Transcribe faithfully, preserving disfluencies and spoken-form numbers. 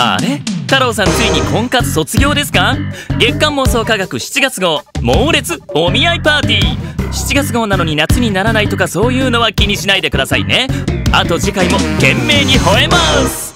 あれ、太郎さんついに婚活卒業ですか？月刊妄想科学しちがつ号猛烈お見合いパーティー。しちがつ号なのに夏にならないとかそういうのは気にしないでくださいね。あと次回も懸命に吠えます。